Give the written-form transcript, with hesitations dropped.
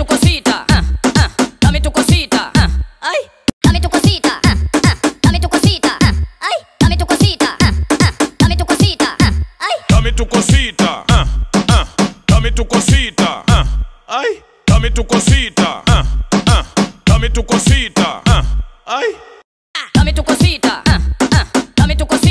tu cosita, dame tu cosita, ay, dame tu cosita, dame tu cosita, ay, dame tu cosita, dame tu cosita, ay, dame tu cosita, dame tu cosita, ay, dame tu cosita, dame tu cosita, ay, dame tu cosita, dame tu cosita.